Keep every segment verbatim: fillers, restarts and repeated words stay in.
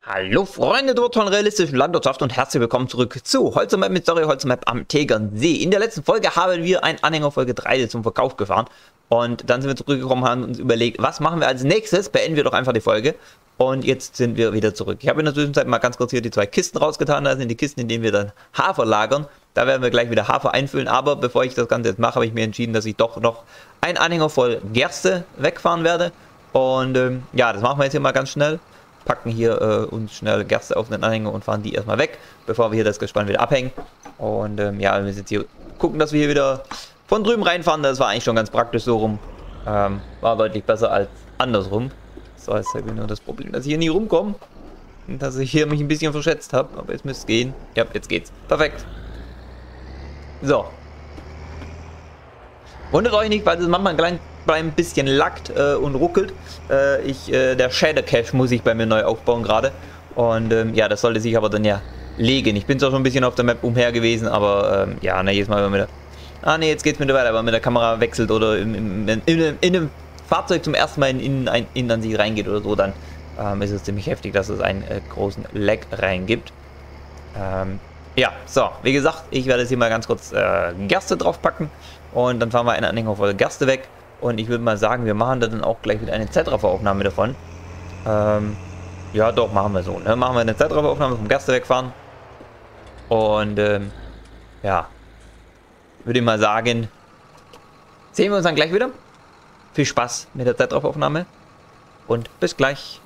Hallo Freunde dort von realistischen Landwirtschaft und herzlich willkommen zurück zu Holzermap mit Story Holzermap am Tegernsee. In der letzten Folge haben wir einen Anhänger voll Getreide zum Verkauf gefahren und dann sind wir zurückgekommen und haben uns überlegt, was machen wir als nächstes? Beenden wir doch einfach die Folge und jetzt sind wir wieder zurück. Ich habe in der Zwischenzeit mal ganz kurz hier die zwei Kisten rausgetan, da sind die Kisten, in denen wir dann Hafer lagern. Da werden wir gleich wieder Hafer einfüllen, aber bevor ich das Ganze jetzt mache, habe ich mir entschieden, dass ich doch noch einen Anhänger voll Gerste wegfahren werde und ähm, ja, das machen wir jetzt hier mal ganz schnell. Packen hier äh, uns schnell Gerste auf den Anhänger und fahren die erstmal weg, bevor wir hier das Gespann wieder abhängen. Und ähm, ja, wir müssen jetzt hier gucken, dass wir hier wieder von drüben reinfahren. Das war eigentlich schon ganz praktisch so rum. Ähm, war deutlich besser als andersrum. So, jetzt habe ich nur das Problem, dass ich hier nie rumkomme. Und dass ich hier mich ein bisschen verschätzt habe. Aber jetzt müsste es gehen. Ja, jetzt geht's. Perfekt. So. Wundert euch nicht, weil es manchmal ein klein ein bisschen lackt äh, und ruckelt. Äh, ich, äh, der Shader Cache muss ich bei mir neu aufbauen gerade. Und ähm, ja, das sollte sich aber dann ja legen. Ich bin zwar schon ein bisschen auf der Map umher gewesen, aber ähm, ja, na, jedes Mal, wenn man mit der... Ah ne, jetzt geht's mit der weiter, wenn man mit der Kamera wechselt oder im, im, in, in, in einem Fahrzeug zum ersten Mal in, in, in, in an sich reingeht oder so, dann ähm, ist es ziemlich heftig, dass es einen äh, großen Lag reingibt. Ähm, ja, so, wie gesagt, ich werde jetzt hier mal ganz kurz äh, Gerste draufpacken und dann fahren wir einen Anhänger voll Gerste weg. Und ich würde mal sagen, wir machen da dann auch gleich wieder eine Zeitrafferaufnahme davon. Ähm, ja, doch, machen wir so. Ne? Machen wir eine Zeitrafferaufnahme vom Gerste wegfahren. Und ähm, ja, würde ich mal sagen, sehen wir uns dann gleich wieder. Viel Spaß mit der Zeitrafferaufnahme und bis gleich.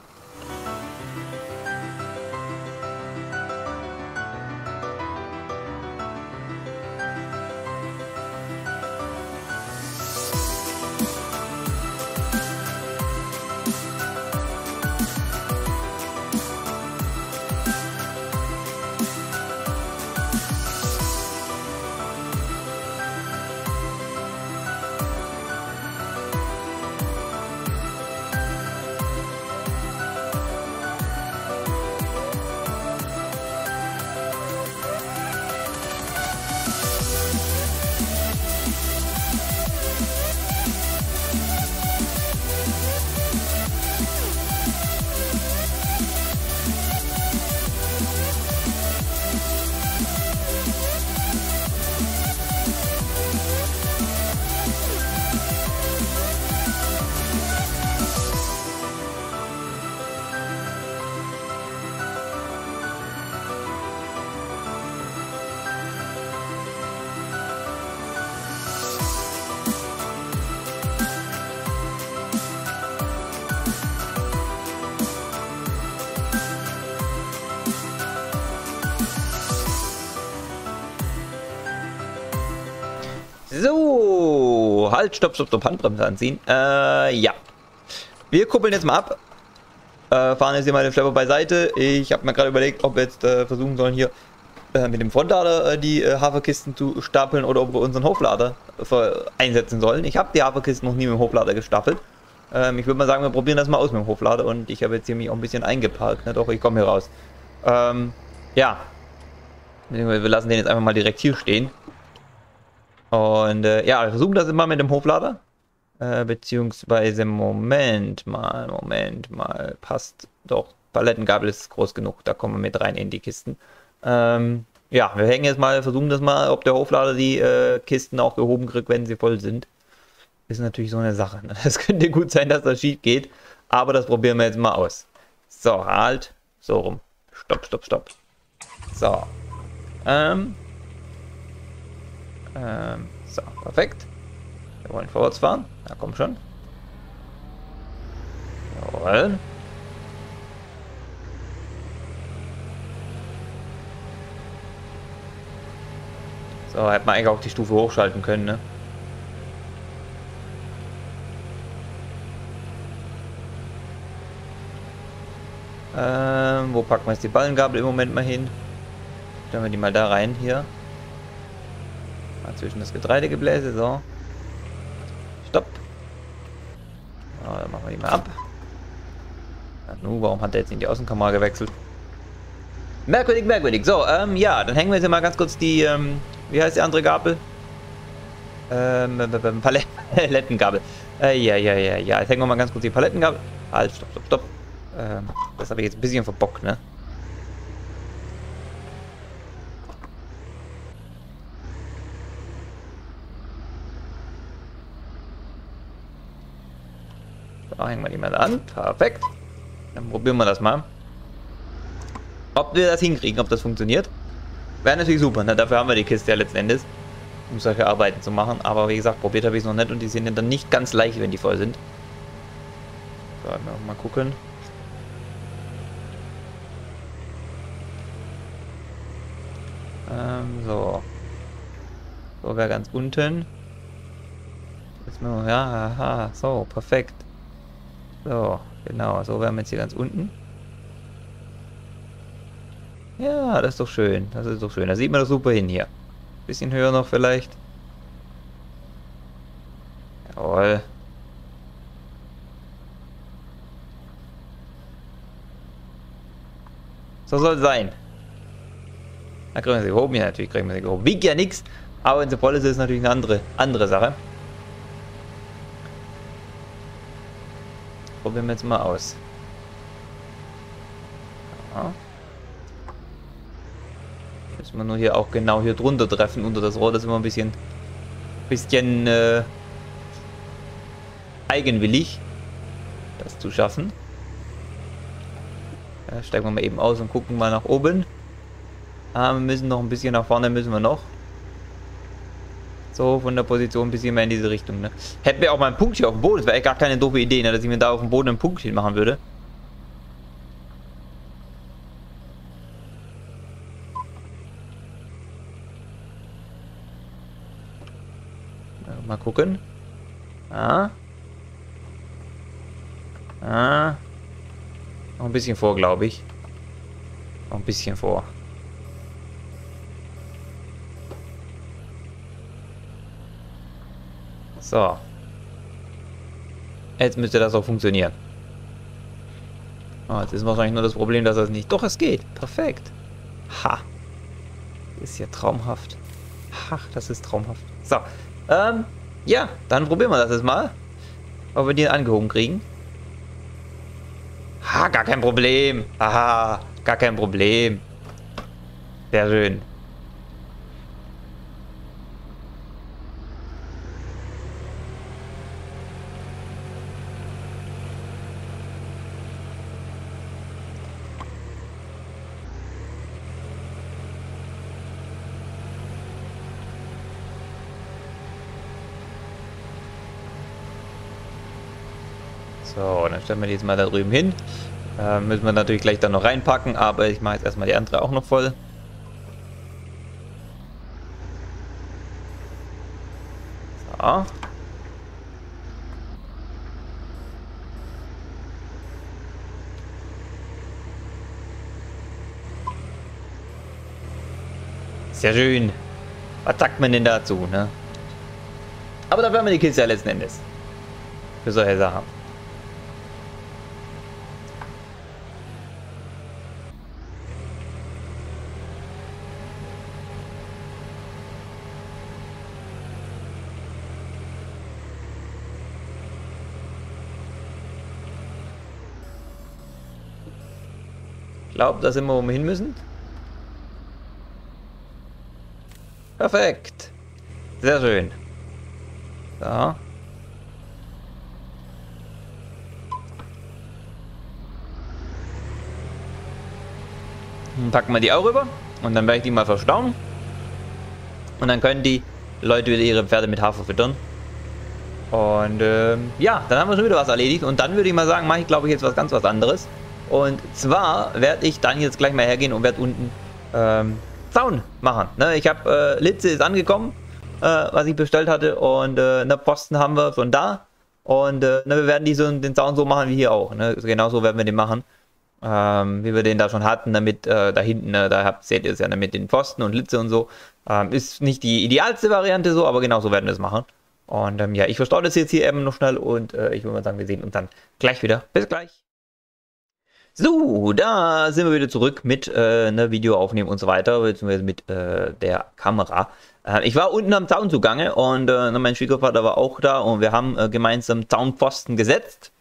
So, halt, stopp, stopp, stopp, Handbremse anziehen. Äh, ja. Wir kuppeln jetzt mal ab. Äh, fahren jetzt hier mal den Schlepper beiseite. Ich habe mir gerade überlegt, ob wir jetzt äh, versuchen sollen, hier äh, mit dem Frontlader äh, die äh, Haferkisten zu stapeln oder ob wir unseren Hoflader äh, einsetzen sollen. Ich habe die Haferkisten noch nie mit dem Hoflader gestapelt. Ähm, ich würde mal sagen, wir probieren das mal aus mit dem Hoflader und ich habe jetzt hier mich auch ein bisschen eingeparkt. Ne? Doch, ich komme hier raus. Ähm, ja. Wir lassen den jetzt einfach mal direkt hier stehen. Und äh, ja, wir versuchen das immer mit dem Hoflader. Äh, beziehungsweise, Moment mal, Moment mal, passt doch. Palettengabel ist groß genug, da kommen wir mit rein in die Kisten. Ähm, ja, wir hängen jetzt mal, versuchen das mal, ob der Hoflader die äh, Kisten auch gehoben kriegt, wenn sie voll sind. Ist natürlich so eine Sache. Ne? Es könnte gut sein, dass das schief geht, aber das probieren wir jetzt mal aus. So, halt, so rum. Stopp, stopp, stopp. So. Ähm. Ähm, so, perfekt. Wir wollen vorwärts fahren. Na komm schon. Jawohl. So, hätte man eigentlich auch die Stufe hochschalten können, ne? Ähm, wo packen wir jetzt die Ballengabel im Moment mal hin? Stellen wir die mal da rein, hier. Zwischen das Getreidegebläse, so. Stopp. So, dann machen wir die mal ab. Nu, warum hat er jetzt in die Außenkamera gewechselt? Merkwürdig, merkwürdig. So, ähm, ja, dann hängen wir jetzt mal ganz kurz die, ähm, wie heißt die andere Gabel? Ähm, Palettengabel. Äh, ja, ja, ja, ja. Jetzt hängen wir mal ganz kurz die Palettengabel. Halt, stopp, stopp, stopp. Ähm, das habe ich jetzt ein bisschen verbockt, ne? Da hängen wir die mal an. Perfekt. Dann probieren wir das mal. Ob wir das hinkriegen, ob das funktioniert. Wäre natürlich super, ne? Dafür haben wir die Kiste ja letzten Endes, um solche Arbeiten zu machen. Aber wie gesagt, probiert habe ich es noch nicht und die sind ja dann nicht ganz leicht, wenn die voll sind. So, mal gucken. Ähm, so. So wäre ganz unten. Ist nur, ja, aha, so, perfekt. So, genau, so wären wir jetzt hier ganz unten. Ja, das ist doch schön. Das ist doch schön. Da sieht man doch super hin hier. Bisschen höher noch vielleicht. Jawohl. So soll es sein. Da kriegen wir sie gehoben. Ja, natürlich kriegen wir sie gehoben. Wiegt ja nichts. Aber wenn sie voll ist, ist es natürlich eine andere, andere Sache. Probieren wir jetzt mal aus. Ja. Müssen wir nur hier auch genau hier drunter treffen, unter das Rohr. Das ist immer ein bisschen, bisschen äh, eigenwillig, das zu schaffen. Ja, steigen wir mal eben aus und gucken mal nach oben. Ah, wir müssen noch ein bisschen nach vorne, müssen wir noch. So, von der Position ein bisschen mehr in diese Richtung. Ne? Hätten wir auch mal einen Punkt hier auf dem Boden. Das wäre echt gar keine doofe Idee, ne? Dass ich mir da auf dem Boden einen Punkt hin machen würde. Ja, mal gucken. Ah. Ah. Noch ein bisschen vor, glaube ich. Noch ein bisschen vor. So. Jetzt müsste das auch funktionieren. Oh, jetzt ist wahrscheinlich nur das Problem, dass das nicht... Doch, es geht. Perfekt. Ha. Ist ja traumhaft. Ach, das ist traumhaft. So. Ähm, ja, dann probieren wir das jetzt mal. Ob wir die angehoben kriegen. Ha, gar kein Problem. Aha, gar kein Problem. Sehr schön. So, dann stellen wir die jetzt mal da drüben hin. Äh, müssen wir natürlich gleich dann noch reinpacken, aber ich mache jetzt erstmal die andere auch noch voll. So. Sehr schön. Was sagt man denn dazu, ne? Aber dafür haben wir die Kiste ja letzten Endes. Für solche Sachen. Ich glaube, da sind wir, wo wir hin müssen. Perfekt. Sehr schön. So. Dann packen wir die auch rüber. Und dann werde ich die mal verstauen. Und dann können die Leute wieder ihre Pferde mit Hafer füttern. Und ähm, ja, dann haben wir schon wieder was erledigt. Und dann würde ich mal sagen, mache ich glaube ich jetzt was ganz was anderes. Und zwar werde ich dann jetzt gleich mal hergehen und werde unten ähm, Zaun machen. Ne, ich habe, äh, Litze ist angekommen, äh, was ich bestellt hatte. Und äh, ne, Posten haben wir von da. Und äh, ne, wir werden die so, den Zaun so machen wie hier auch. Ne? Genauso werden wir den machen. Ähm, wie wir den da schon hatten, damit äh, da hinten, äh, da habt, seht ihr es ja mit den Pfosten und Litze und so. Ähm, ist nicht die idealste Variante so, aber genauso werden wir es machen. Und ähm, ja, ich verstaue das jetzt hier eben noch schnell und äh, ich würde mal sagen, wir sehen uns dann gleich wieder. Bis gleich. So, da sind wir wieder zurück mit äh, ne, Video aufnehmen und so weiter, beziehungsweise mit äh, der Kamera. Äh, ich war unten am Zaun zugange und äh, mein Schwiegervater war auch da und wir haben äh, gemeinsam Zaunpfosten gesetzt.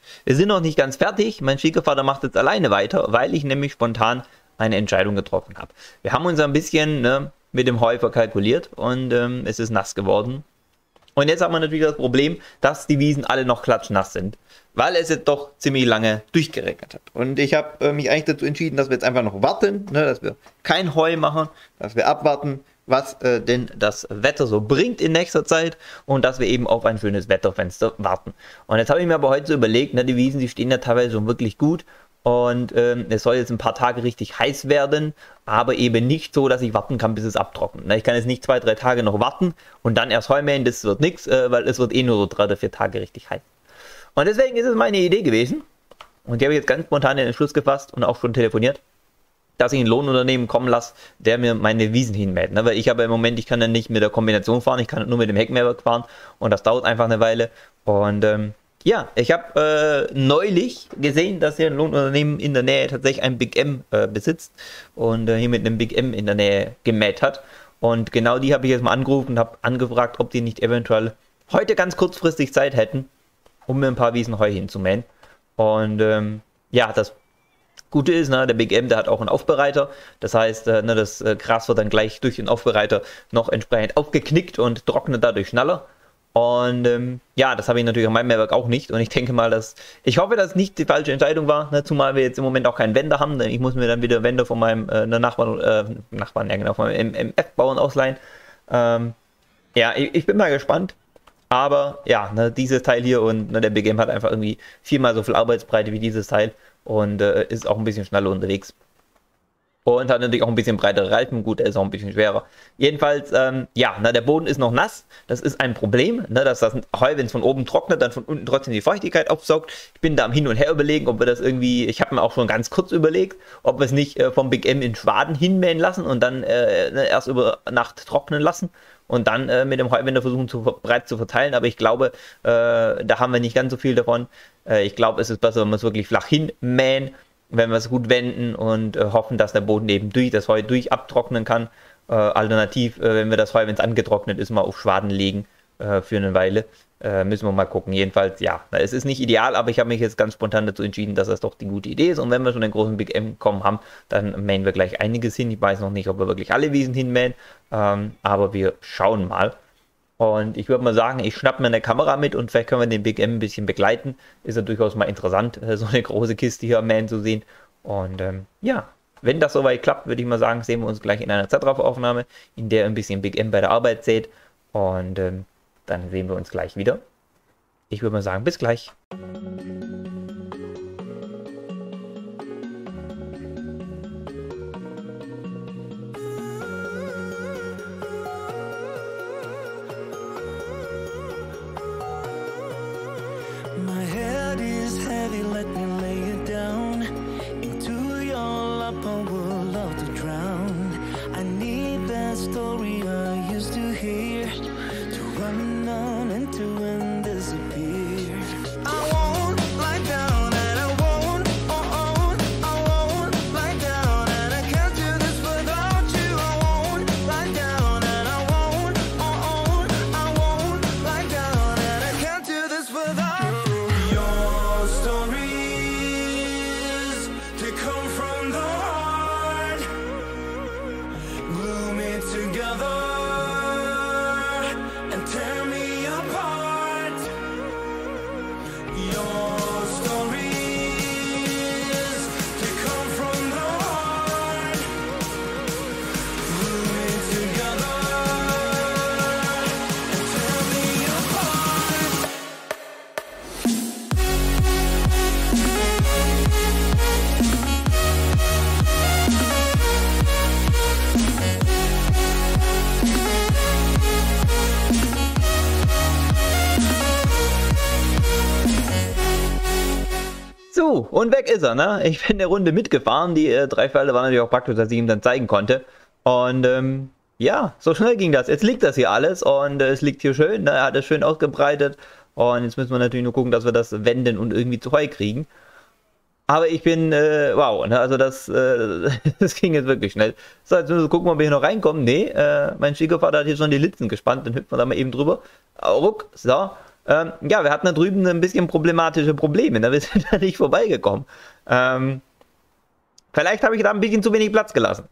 Wir sind noch nicht ganz fertig. Mein Schwiegervater macht jetzt alleine weiter, weil ich nämlich spontan eine Entscheidung getroffen habe. Wir haben uns ein bisschen ne, mit dem Heu verkalkuliert und ähm, es ist nass geworden. Und jetzt haben wir natürlich das Problem, dass die Wiesen alle noch klatschnass sind, weil es jetzt doch ziemlich lange durchgeregnet hat. Und ich habe äh, mich eigentlich dazu entschieden, dass wir jetzt einfach noch warten, ne, dass wir kein Heu machen, dass wir abwarten, was äh, denn das Wetter so bringt in nächster Zeit und dass wir eben auf ein schönes Wetterfenster warten. Und jetzt habe ich mir aber heute so überlegt, ne, die Wiesen, die stehen ja teilweise schon wirklich gut. Und ähm, es soll jetzt ein paar Tage richtig heiß werden, aber eben nicht so, dass ich warten kann, bis es abtrocknet. Ich kann jetzt nicht zwei, drei Tage noch warten und dann erst Heu mähen, das wird nichts, äh, weil es wird eh nur so drei oder vier Tage richtig heiß. Und deswegen ist es meine Idee gewesen, und die habe ich jetzt ganz spontan in den Schluss gefasst und auch schon telefoniert, dass ich ein Lohnunternehmen kommen lasse, der mir meine Wiesen hinmäht. Ne? Weil ich habe im Moment, ich kann dann nicht mit der Kombination fahren, ich kann nur mit dem Heckmäher fahren und das dauert einfach eine Weile. Und ähm, ja, ich habe äh, neulich gesehen, dass hier ein Lohnunternehmen in der Nähe tatsächlich ein Big M äh, besitzt und äh, hier mit einem Big M in der Nähe gemäht hat. Und genau die habe ich jetzt mal angerufen und habe angefragt, ob die nicht eventuell heute ganz kurzfristig Zeit hätten, um mir ein paar Wiesen Heu hinzumähen. Und ähm, ja, das Gute ist, ne, der Big M, der hat auch einen Aufbereiter. Das heißt, äh, ne, das äh, Gras wird dann gleich durch den Aufbereiter noch entsprechend aufgeknickt und trocknet dadurch schneller. Und ähm, ja, das habe ich natürlich an meinem Mähwerk auch nicht. Und ich denke mal, dass ich hoffe, dass es nicht die falsche Entscheidung war, ne, zumal wir jetzt im Moment auch keinen Wender haben. Denn ich muss mir dann wieder Wender von meinem äh, Nachbarn, äh, Nachbarn, ja genau, von meinem M F-Bauern ausleihen. Ähm, ja, ich, ich bin mal gespannt. Aber ja, ne, dieses Teil hier und ne, der Big M hat einfach irgendwie viermal so viel Arbeitsbreite wie dieses Teil und äh, ist auch ein bisschen schneller unterwegs. Und hat natürlich auch ein bisschen breitere Reifen. Gut, der ist auch ein bisschen schwerer. Jedenfalls, ähm, ja, na, der Boden ist noch nass. Das ist ein Problem, ne, dass das Heu, wenn es von oben trocknet, dann von unten trotzdem die Feuchtigkeit aufsaugt. Ich bin da am Hin und Her überlegen, ob wir das irgendwie, ich habe mir auch schon ganz kurz überlegt, ob wir es nicht äh, vom Big M in Schwaden hinmähen lassen und dann äh, ne, erst über Nacht trocknen lassen. Und dann äh, mit dem Heuwender versuchen, zu, breit zu verteilen. Aber ich glaube, äh, da haben wir nicht ganz so viel davon. Äh, ich glaube, es ist besser, wenn wir es wirklich flach hinmähen, wenn wir es gut wenden und äh, hoffen, dass der Boden eben durch das Heu durch abtrocknen kann. Äh, alternativ, äh, wenn wir das Heu, wenn es angetrocknet ist, mal auf Schwaden legen äh, für eine Weile. Äh, müssen wir mal gucken. Jedenfalls, ja, es ist nicht ideal, aber ich habe mich jetzt ganz spontan dazu entschieden, dass das doch die gute Idee ist. Und wenn wir schon den großen Big M kommen haben, dann mähen wir gleich einiges hin. Ich weiß noch nicht, ob wir wirklich alle Wiesen hinmähen, ähm, aber wir schauen mal. Und ich würde mal sagen, ich schnappe mir eine Kamera mit und vielleicht können wir den Big M ein bisschen begleiten. Ist ja durchaus mal interessant, so eine große Kiste hier am Mähen zu sehen. Und ähm, ja, wenn das soweit klappt, würde ich mal sagen, sehen wir uns gleich in einer Zeitrafferaufnahme, in der ein bisschen Big M bei der Arbeit seht. Und ähm, dann sehen wir uns gleich wieder. Ich würde mal sagen, bis gleich. So, und weg ist er, ne? Ich bin eine Runde mitgefahren. Die äh, drei Felder waren natürlich auch praktisch, dass ich ihm dann zeigen konnte. Und ähm, ja, so schnell ging das. Jetzt liegt das hier alles und äh, es liegt hier schön. Ne? Er hat es schön ausgebreitet. Und jetzt müssen wir natürlich nur gucken, dass wir das wenden und irgendwie zu Heu kriegen. Aber ich bin, äh, wow, ne? Also das, äh, das ging jetzt wirklich schnell. So, jetzt müssen wir gucken, ob wir hier noch reinkommen. Nee, äh, mein Schwiegervater hat hier schon die Litzen gespannt. Dann hüpfen wir da mal eben drüber. Ruck, so. Ähm, ja, wir hatten da drüben ein bisschen problematische Probleme, da wir sind da nicht vorbeigekommen. Ähm, vielleicht habe ich da ein bisschen zu wenig Platz gelassen.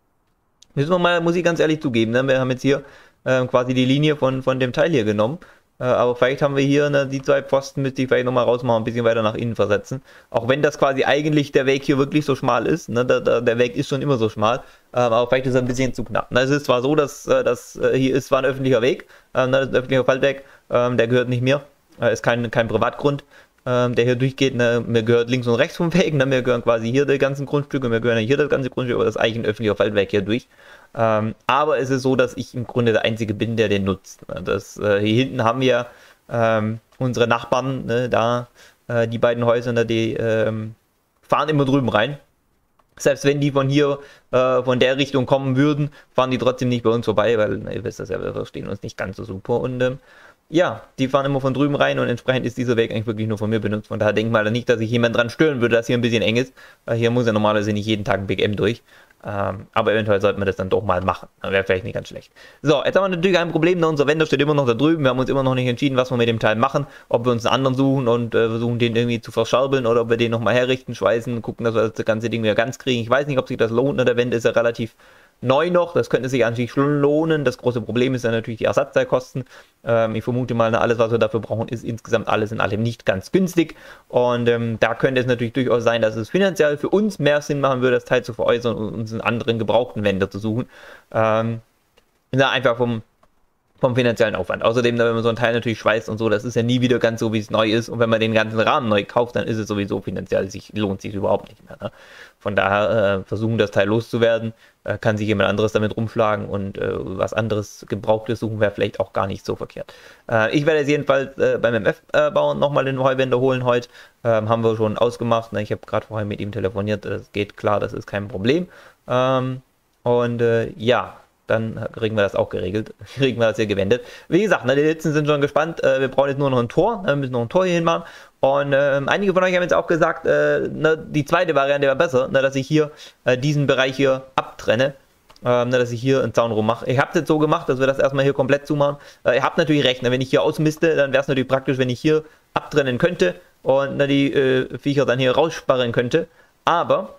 Müssen wir mal, muss ich ganz ehrlich zugeben, ne? Wir haben jetzt hier äh, quasi die Linie von, von dem Teil hier genommen. Äh, aber vielleicht haben wir hier ne, die zwei Pfosten, müsste ich vielleicht nochmal rausmachen, ein bisschen weiter nach innen versetzen. Auch wenn das quasi eigentlich der Weg hier wirklich so schmal ist. Ne? Der, der, der Weg ist schon immer so schmal. Äh, aber vielleicht ist er ein bisschen zu knapp. Na, es ist zwar so, dass äh, das äh, hier ist zwar ein öffentlicher Weg, äh, das ist ein öffentlicher Faltweg, äh, der gehört nicht mir. Äh, ist kein, kein Privatgrund, äh, der hier durchgeht. Ne? Mir gehört links und rechts vom Weg. Ne? Mir gehören quasi hier die ganzen Grundstücke, mir gehören hier das ganze Grundstück, aber das ist eigentlich ein öffentlicher Faltweg hier durch. Ähm, aber es ist so, dass ich im Grunde der Einzige bin, der den nutzt. Das, äh, hier hinten haben wir ähm, unsere Nachbarn, ne, da äh, die beiden Häuser, ne, die ähm, fahren immer drüben rein. Selbst wenn die von hier, äh, von der Richtung kommen würden, fahren die trotzdem nicht bei uns vorbei, weil, na, ihr wisst das ja, wir verstehen uns nicht ganz so super. Und ähm, ja, die fahren immer von drüben rein und entsprechend ist dieser Weg eigentlich wirklich nur von mir benutzt. Von daher denkt mal nicht, dass sich jemand dran stören würde, dass hier ein bisschen eng ist. Weil hier muss ja normalerweise nicht jeden Tag ein Big M durch. Ähm, aber eventuell sollten wir das dann doch mal machen. Wäre vielleicht nicht ganz schlecht. So, jetzt haben wir natürlich ein Problem. Unser Vendor steht immer noch da drüben. Wir haben uns immer noch nicht entschieden, was wir mit dem Teil machen. Ob wir uns einen anderen suchen und äh, versuchen, den irgendwie zu verscharbeln oder ob wir den nochmal herrichten, schweißen, gucken, dass wir das ganze Ding wieder ganz kriegen. Ich weiß nicht, ob sich das lohnt. Der Vendor ist ja relativ neu noch. Das könnte sich eigentlich schon lohnen. Das große Problem ist dann natürlich die Ersatzteilkosten. Ähm, ich vermute mal, alles, was wir dafür brauchen, ist insgesamt alles in allem nicht ganz günstig. Und ähm, da könnte es natürlich durchaus sein, dass es finanziell für uns mehr Sinn machen würde, das Teil zu veräußern und uns einen anderen gebrauchten Vendor zu suchen. Ähm, ja, einfach vom, vom finanziellen Aufwand. Außerdem, wenn man so ein Teil natürlich schweißt und so, das ist ja nie wieder ganz so, wie es neu ist. Und wenn man den ganzen Rahmen neu kauft, dann ist es sowieso finanziell, sich, lohnt sich überhaupt nicht mehr. Ne? Von daher äh, versuchen, das Teil loszuwerden, äh, kann sich jemand anderes damit rumschlagen und äh, was anderes Gebrauchtes suchen wäre vielleicht auch gar nicht so verkehrt. Äh, ich werde jetzt jedenfalls äh, beim M F-Bauern äh, nochmal den Heuwender holen heute. Ähm, haben wir schon ausgemacht. Ne? Ich habe gerade vorher mit ihm telefoniert. Das geht klar, das ist kein Problem. Ähm, und äh, ja, dann kriegen wir das auch geregelt. Kriegen wir das hier gewendet. Wie gesagt, ne, die Litzen sind schon gespannt. Äh, wir brauchen jetzt nur noch ein Tor. Wir müssen noch ein Tor hier hinmachen. Und äh, einige von euch haben jetzt auch gesagt, äh, ne, die zweite Variante wäre besser, ne, dass ich hier äh, diesen Bereich hier abtrenne. Äh, ne, dass ich hier einen Zaun rummache. Ich habe es jetzt so gemacht, dass wir das erstmal hier komplett zumachen. Äh, ihr habt natürlich recht, ne, wenn ich hier ausmiste, dann wäre es natürlich praktisch, wenn ich hier abtrennen könnte und ne, die äh, Viecher dann hier raussparren könnte. Aber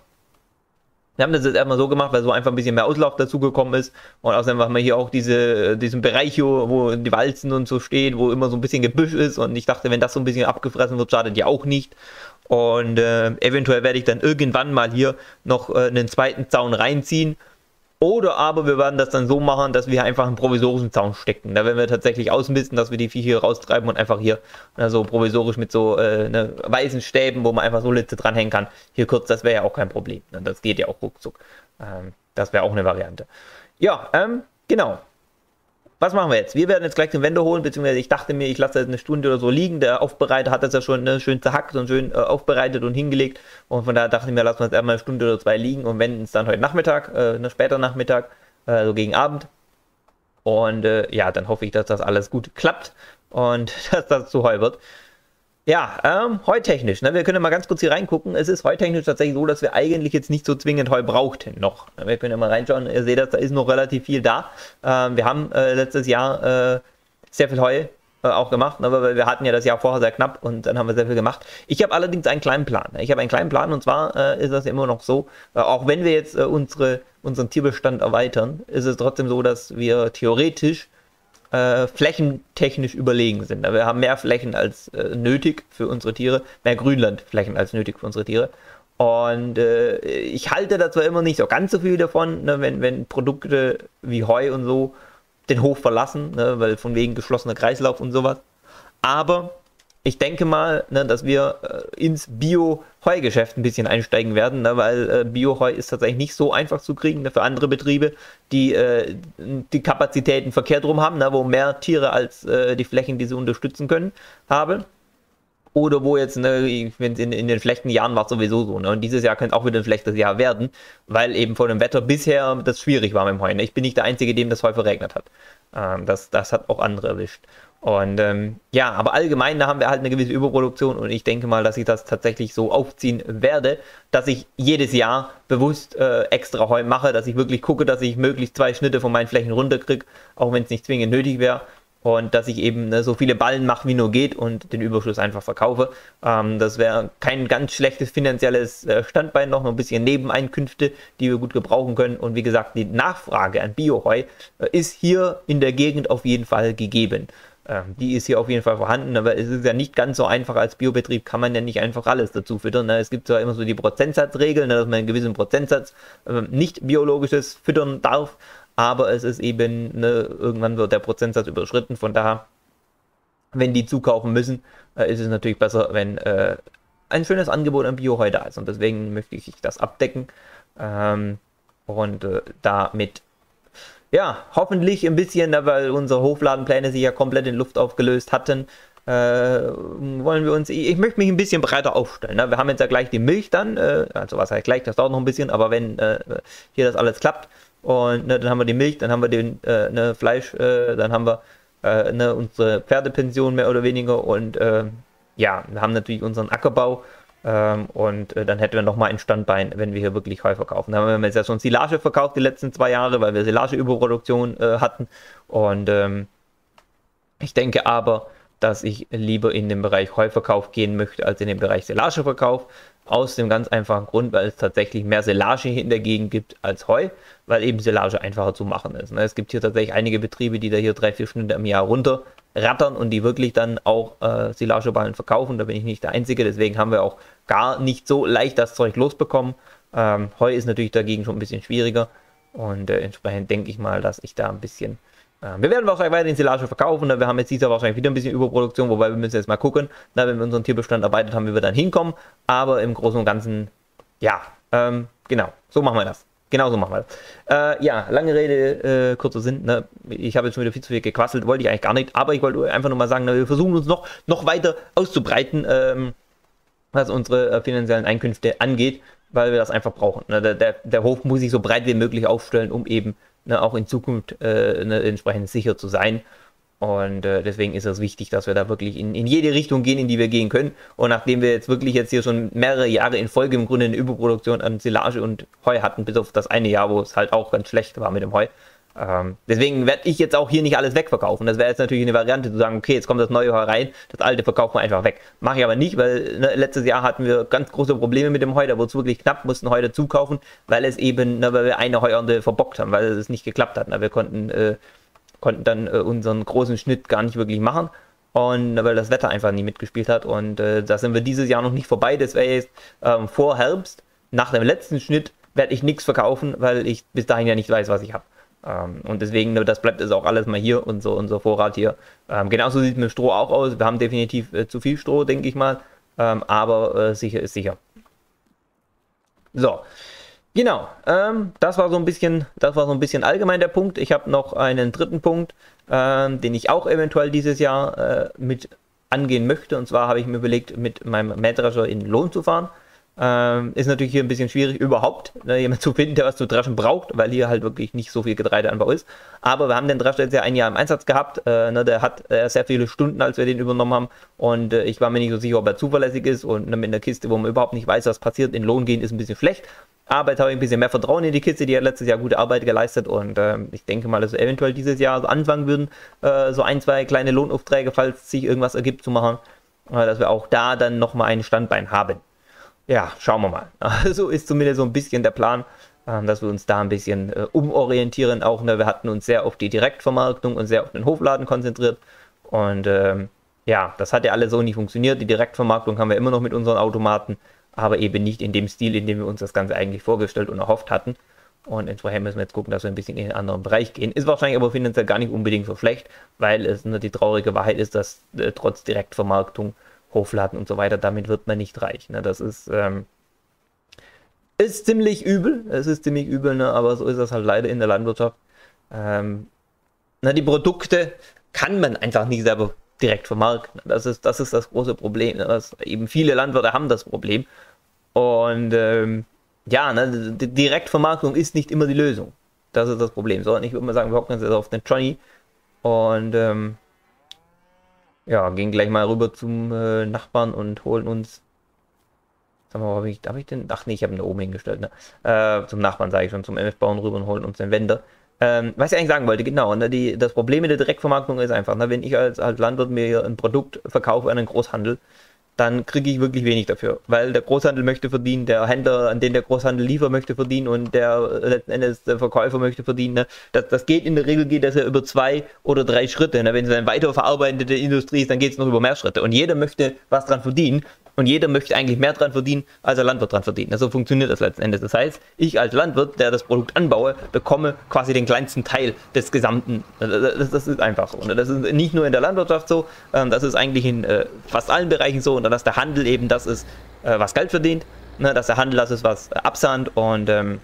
wir haben das jetzt erstmal so gemacht, weil so einfach ein bisschen mehr Auslauf dazugekommen ist. Und außerdem haben wir hier auch diese, diesen Bereich hier, wo die Walzen und so stehen, wo immer so ein bisschen Gebüsch ist. Und ich dachte, wenn das so ein bisschen abgefressen wird, schadet ja auch nicht. Und äh, eventuell werde ich dann irgendwann mal hier noch äh, einen zweiten Zaun reinziehen. Oder aber wir werden das dann so machen, dass wir einfach einen provisorischen Zaun stecken. Da werden wir tatsächlich ausmisten, dass wir die Viecher hier raustreiben und einfach hier na, so provisorisch mit so äh, ne, weißen Stäben, wo man einfach so Litze dranhängen kann. Hier kurz, das wäre ja auch kein Problem. Das geht ja auch ruckzuck. Ähm, das wäre auch eine Variante. Ja, ähm, genau. Was machen wir jetzt? Wir werden jetzt gleich den Vendor holen, beziehungsweise ich dachte mir, ich lasse das eine Stunde oder so liegen. Der Aufbereiter hat das ja schon ne, schön zerhackt und schön äh, aufbereitet und hingelegt. Und von daher dachte ich mir, lassen wir es erstmal eine Stunde oder zwei liegen und wenden es dann heute Nachmittag, äh, ne, später Nachmittag, äh, so gegen Abend. Und äh, ja, dann hoffe ich, dass das alles gut klappt und dass das zu Heu wird. Ja, ähm, heutechnisch, ne, wir können mal ganz kurz hier reingucken. Es ist heutechnisch tatsächlich so, dass wir eigentlich jetzt nicht so zwingend Heu brauchten noch. Wir können ja mal reinschauen, ihr seht, das, da ist noch relativ viel da. Ähm, wir haben äh, letztes Jahr äh, sehr viel Heu äh, auch gemacht, aber wir hatten ja das Jahr vorher sehr knapp und dann haben wir sehr viel gemacht. Ich habe allerdings einen kleinen Plan. Ich habe einen kleinen Plan und zwar äh, ist das immer noch so, äh, auch wenn wir jetzt äh, unsere, unseren Tierbestand erweitern, ist es trotzdem so, dass wir theoretisch Äh, flächentechnisch überlegen sind. Wir haben mehr Flächen als äh, nötig für unsere Tiere, mehr Grünlandflächen als nötig für unsere Tiere. Und äh, ich halte da zwar immer nicht so ganz so viel davon, ne, wenn, wenn Produkte wie Heu und so den Hof verlassen, ne, weil von wegen geschlossener Kreislauf und sowas. Aber ich denke mal, ne, dass wir äh, ins Bio-Heu-Geschäft ein bisschen einsteigen werden, ne, weil äh, Bio-Heu ist tatsächlich nicht so einfach zu kriegen, ne, für andere Betriebe, die äh, die Kapazitäten verkehrt rum haben, ne, wo mehr Tiere als äh, die Flächen, die sie unterstützen können, haben. Oder wo jetzt, ne, wenn in, in den schlechten Jahren war es sowieso so, ne, und dieses Jahr könnte auch wieder ein schlechtes Jahr werden, weil eben von dem Wetter bisher das schwierig war mit dem Heu. Ne. Ich bin nicht der Einzige, dem das Heu verregnet hat. Ähm, das, das hat auch andere erwischt. Und ähm, ja, aber allgemein, da haben wir halt eine gewisse Überproduktion und ich denke mal, dass ich das tatsächlich so aufziehen werde, dass ich jedes Jahr bewusst äh, extra Heu mache, dass ich wirklich gucke, dass ich möglichst zwei Schnitte von meinen Flächen runterkriege, auch wenn es nicht zwingend nötig wäre. und dass ich eben ne, so viele Ballen mache, wie nur geht und den Überschuss einfach verkaufe. Ähm, das wäre kein ganz schlechtes finanzielles äh, Standbein, noch ein bisschen Nebeneinkünfte, die wir gut gebrauchen können. Und wie gesagt, die Nachfrage an Bioheu äh, ist hier in der Gegend auf jeden Fall gegeben. Ähm, die ist hier auf jeden Fall vorhanden, aber es ist ja nicht ganz so einfach. Als Biobetrieb kann man ja nicht einfach alles dazu füttern. Ne? Es gibt zwar immer so die Prozentsatzregeln, ne, dass man einen gewissen Prozentsatz äh, nicht biologisches füttern darf, aber es ist eben, ne, irgendwann wird der Prozentsatz überschritten. Von daher, wenn die zukaufen müssen, äh, ist es natürlich besser, wenn äh, ein schönes Angebot an Bioheu da ist. Und deswegen möchte ich das abdecken ähm, und äh, damit ja, hoffentlich ein bisschen, weil unsere Hofladenpläne sich ja komplett in Luft aufgelöst hatten, äh, wollen wir uns, ich, ich möchte mich ein bisschen breiter aufstellen. Ne? Wir haben jetzt ja gleich die Milch dann, äh, also was heißt gleich, das dauert noch ein bisschen, aber wenn äh, hier das alles klappt und ne, dann haben wir die Milch, dann haben wir den äh, ne, Fleisch, äh, dann haben wir äh, ne, unsere Pferdepension mehr oder weniger und äh, ja, wir haben natürlich unseren Ackerbau. Ähm, und äh, dann hätten wir nochmal ein Standbein, wenn wir hier wirklich Heu verkaufen. Da haben wir jetzt ja schon Silage verkauft die letzten zwei Jahre, weil wir Silageüberproduktion äh, hatten. Und ähm, ich denke aber, dass ich lieber in den Bereich Heuverkauf gehen möchte, als in den Bereich Silageverkauf. Aus dem ganz einfachen Grund, weil es tatsächlich mehr Silage in der Gegend gibt als Heu, weil eben Silage einfacher zu machen ist. Es gibt hier tatsächlich einige Betriebe, die da hier drei, vier Stunden im Jahr runter rattern und die wirklich dann auch äh, Silageballen verkaufen. Da bin ich nicht der Einzige, deswegen haben wir auch gar nicht so leicht das Zeug losbekommen. Ähm, Heu ist natürlich dagegen schon ein bisschen schwieriger und äh, entsprechend denke ich mal, dass ich da ein bisschen... Äh, wir werden wahrscheinlich weiter den Silage verkaufen. Ne? Wir haben jetzt dieses Jahr wahrscheinlich wieder ein bisschen Überproduktion, wobei wir müssen jetzt mal gucken, na, wenn wir unseren Tierbestand erweitert haben, wie wir dann hinkommen. Aber im Großen und Ganzen, ja, ähm, genau, so machen wir das. Genau so machen wir das. Äh, ja, lange Rede, äh, kurzer Sinn. Ne? Ich habe jetzt schon wieder viel zu viel gequasselt, wollte ich eigentlich gar nicht. Aber ich wollte einfach nur mal sagen, ne, wir versuchen uns noch, noch weiter auszubreiten, ähm, was unsere äh, finanziellen Einkünfte angeht, weil wir das einfach brauchen. Ne? Der, der, der Hof muss sich so breit wie möglich aufstellen, um eben ne, auch in Zukunft äh, ne, entsprechend sicher zu sein. Und äh, deswegen ist es wichtig, dass wir da wirklich in, in jede Richtung gehen, in die wir gehen können. Und nachdem wir jetzt wirklich jetzt hier schon mehrere Jahre in Folge im Grunde eine Überproduktion an Silage und Heu hatten, bis auf das eine Jahr, wo es halt auch ganz schlecht war mit dem Heu. Ähm, deswegen werde ich jetzt auch hier nicht alles wegverkaufen. Das wäre jetzt natürlich eine Variante zu sagen, okay, jetzt kommt das neue Heu rein, das alte verkaufen wir einfach weg. Mache ich aber nicht, weil ne, letztes Jahr hatten wir ganz große Probleme mit dem Heu, da wurde es wirklich knapp, mussten Heu dazu kaufen, weil es eben, ne, weil wir eine Heuernte verbockt haben, weil es nicht geklappt hat. Ne, wir konnten... Äh, konnten dann äh, unseren großen Schnitt gar nicht wirklich machen und weil das Wetter einfach nie mitgespielt hat und äh, da sind wir dieses Jahr noch nicht vorbei. Das wäre jetzt ähm, vor Herbst, nach dem letzten Schnitt werde ich nichts verkaufen, weil ich bis dahin ja nicht weiß, was ich habe. Ähm, und deswegen, das bleibt es auch alles mal hier, unser, unser Vorrat hier. Ähm, genauso sieht es mit Stroh auch aus. Wir haben definitiv äh, zu viel Stroh, denke ich mal, ähm, aber äh, sicher ist sicher. So. Genau, ähm, das war so ein bisschen, das war so ein bisschen allgemein der Punkt. Ich habe noch einen dritten Punkt, ähm, den ich auch eventuell dieses Jahr äh, mit angehen möchte. Und zwar habe ich mir überlegt, mit meinem Mähdrescher in Lohn zu fahren. Ähm, ist natürlich hier ein bisschen schwierig, überhaupt ne, jemanden zu finden, der was zu dreschen braucht, weil hier halt wirklich nicht so viel Getreideanbau ist. Aber wir haben den Drescher jetzt ja ein Jahr im Einsatz gehabt. Äh, ne, der hat äh, sehr viele Stunden, als wir den übernommen haben. Und äh, ich war mir nicht so sicher, ob er zuverlässig ist. Und ne, mit einer Kiste, wo man überhaupt nicht weiß, was passiert, in Lohn gehen, ist ein bisschen schlecht. Aber jetzt habe ich ein bisschen mehr Vertrauen in die Kiste, die hat letztes Jahr gute Arbeit geleistet. Und äh, ich denke mal, dass wir eventuell dieses Jahr so anfangen würden, äh, so ein, zwei kleine Lohnaufträge, falls sich irgendwas ergibt, zu machen. Äh, dass wir auch da dann nochmal ein Standbein haben. Ja, schauen wir mal. So ist zumindest so ein bisschen der Plan, dass wir uns da ein bisschen äh, umorientieren. Auch, ne, wir hatten uns sehr auf die Direktvermarktung und sehr auf den Hofladen konzentriert. Und ähm, ja, das hat ja alles so nicht funktioniert. Die Direktvermarktung haben wir immer noch mit unseren Automaten, aber eben nicht in dem Stil, in dem wir uns das Ganze eigentlich vorgestellt und erhofft hatten. Und entsprechend müssen wir jetzt gucken, dass wir ein bisschen in einen anderen Bereich gehen. Ist wahrscheinlich aber finanziell gar nicht unbedingt so schlecht, weil es ne, die traurige Wahrheit ist, dass äh, trotz Direktvermarktung, Hofladen und so weiter, damit wird man nicht reich. Ne? Das ist, ähm, ist ziemlich übel, es ist ziemlich übel, ne? Aber so ist das halt leider in der Landwirtschaft. Ähm, na, die Produkte kann man einfach nicht selber direkt vermarkten. Das ist das, ist das große Problem. Ne? Das, eben viele Landwirte haben das Problem. Und ähm, ja, ne, die Direktvermarktung ist nicht immer die Lösung. Das ist das Problem. Sondern ich würde mal sagen, wir hocken jetzt auf den Johnny und ähm, ja, gehen gleich mal rüber zum äh, Nachbarn und holen uns. Sag mal, habe ich, hab ich den? Ach nee, ich habe ihn da oben hingestellt. Ne? Äh, zum Nachbarn sage ich schon, zum M F-Bauern rüber und holen uns den Wender. Ähm, was ich eigentlich sagen wollte, genau, ne, die, das Problem mit der Direktvermarktung ist einfach, ne, wenn ich als, als Landwirt mir ein Produkt verkaufe an einen Großhandel, dann kriege ich wirklich wenig dafür, weil der Großhandel möchte verdienen, der Händler, an den der Großhandel liefert, möchte verdienen und der letzten Endes der Verkäufer möchte verdienen. Ne? Das, das geht in der Regel geht das ja über zwei oder drei Schritte. Ne? Wenn es eine weiterverarbeitende Industrie ist, dann geht es noch über mehr Schritte und jeder möchte was dran verdienen. Und jeder möchte eigentlich mehr dran verdienen, als der Landwirt dran verdient. So funktioniert das letzten Endes. Das heißt, ich als Landwirt, der das Produkt anbaue, bekomme quasi den kleinsten Teil des Gesamten. Das, das ist einfach so. Und das ist nicht nur in der Landwirtschaft so, das ist eigentlich in fast allen Bereichen so. Und dass der Handel eben das ist, was Geld verdient, dass der Handel das ist, was absahnt. Und ähm,